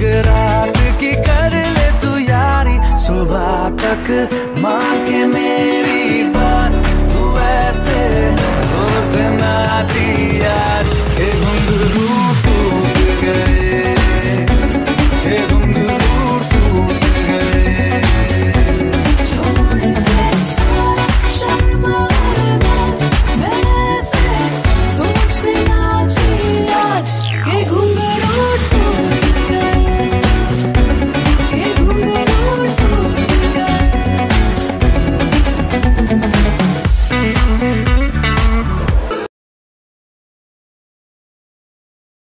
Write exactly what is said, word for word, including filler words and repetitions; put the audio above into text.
एक रात की कर ले तू यारी, सुबह तक मान के मेरी बात, तू ऐसे जोर से नाची आज। हे घुंघरू